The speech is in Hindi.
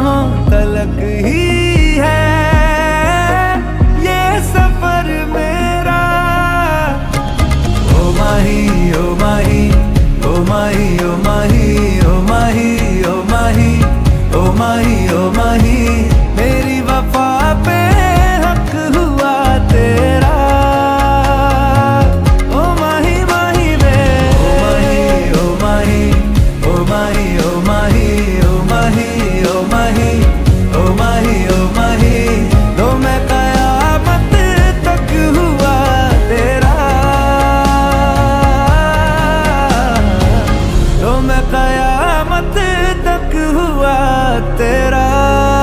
लम्हों तलक ही है ये सफर मेरा। ओ माही ओ माही ओ माही ओ माही ओ माही ओ माही ओ माही ओ माही, मेरी वफा पे हक हुआ तेरा। ओ माही माही वे ओ माही ओ माही ओ माही ओ माही ओ माही ओ माही ओ माही, तो मैं कयामत तक हुआ तेरा। तो मैं कयामत तक हुआ तेरा।